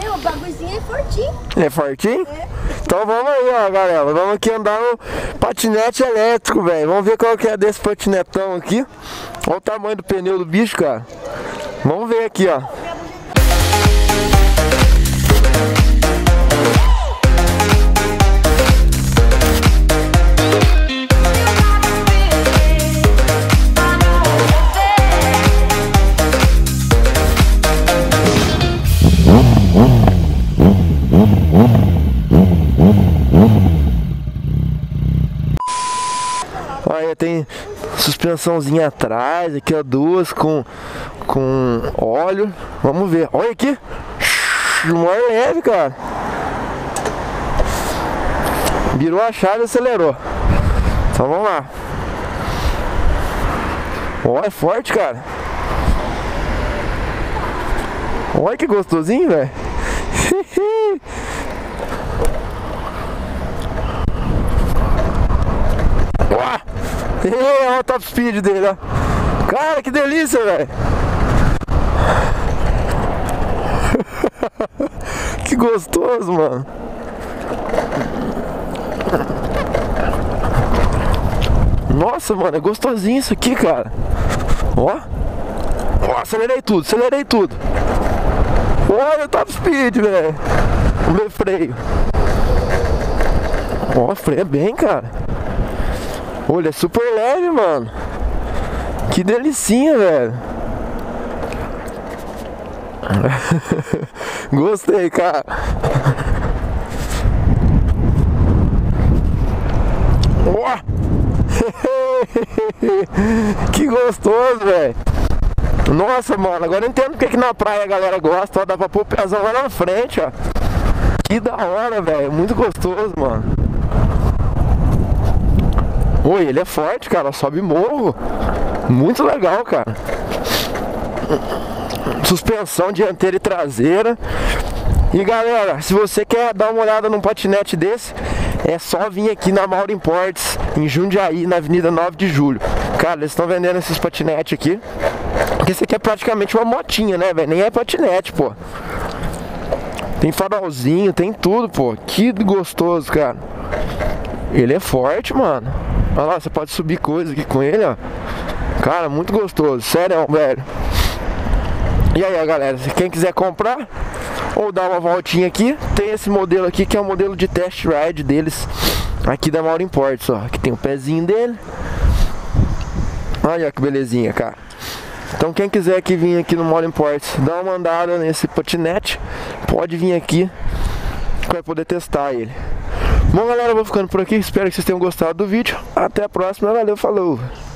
o bagulhozinho é fortinho. É fortinho? É. Então vamos aí, ó, galera. Vamos aqui andar no patinete elétrico, velho. Vamos ver qual que é desse patinetão aqui. Olha o tamanho do pneu do bicho, cara. Vamos ver aqui, ó. Olha, tem suspensãozinha atrás, aqui ó, duas com óleo. Vamos ver. Olha aqui. Mais leve, cara. Virou a chave e acelerou. Então vamos lá. Ó, é forte, cara. Olha que gostosinho, velho. Olha o top speed dele, ó. Cara, que delícia, velho. Que gostoso, mano. Nossa, mano, é gostosinho isso aqui, cara. Ó. Ó, acelerei tudo, acelerei tudo. Olha o top speed, velho. O meu freio. Ó, freia bem, cara. Olha, é super leve, mano. Que delicinha, velho. Gostei, cara. Ó. Que gostoso, velho. Nossa, mano, agora eu entendo porque que na praia a galera gosta. Ó, dá pra pôr o pezão lá na frente, ó. Que da hora, velho. Muito gostoso, mano. Oi, ele é forte, cara. Sobe morro. Muito legal, cara. Suspensão dianteira e traseira. E galera, se você quer dar uma olhada num patinete desse, é só vir aqui na Mauro Imports, em Jundiaí, na Avenida 9 de Julho. Cara, eles estão vendendo esses patinetes aqui. Porque esse aqui é praticamente uma motinha, né, velho? Nem é patinete, pô. Tem farolzinho, tem tudo, pô. Que gostoso, cara. Ele é forte, mano. Olha lá, você pode subir coisa aqui com ele, ó. Cara, muito gostoso, sério, velho. E aí, galera, se quem quiser comprar ou dar uma voltinha aqui, tem esse modelo aqui que é o modelo de test ride deles aqui da Mauro Imports, ó. Aqui tem o pezinho dele. Olha que belezinha, cara. Então quem quiser aqui vir aqui no Mauro Imports, dar uma andada nesse patinete, pode vir aqui que vai poder testar ele. Bom, galera, eu vou ficando por aqui. Espero que vocês tenham gostado do vídeo. Até a próxima. Valeu, falou!